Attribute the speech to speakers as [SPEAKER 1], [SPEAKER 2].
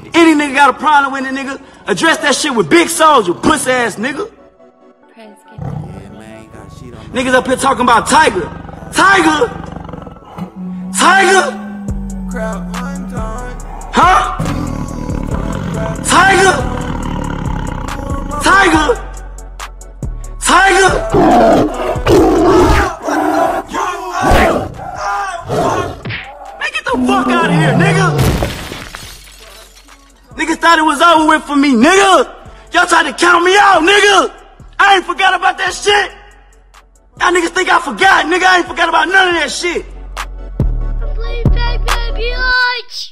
[SPEAKER 1] Any nigga got a problem with it, nigga, address that shit with Big Soulja, pussy ass nigga. Niggas up here talking about Tyga. Tyga? Huh? Tyga? Man, get the fuck out of here, nigga. Niggas thought it was over with for me, nigga. Y'all tried to count me out, nigga. I ain't forgot about that shit. Y'all niggas think I forgot, nigga. I ain't forgot about none of that shit.
[SPEAKER 2] Please, baby,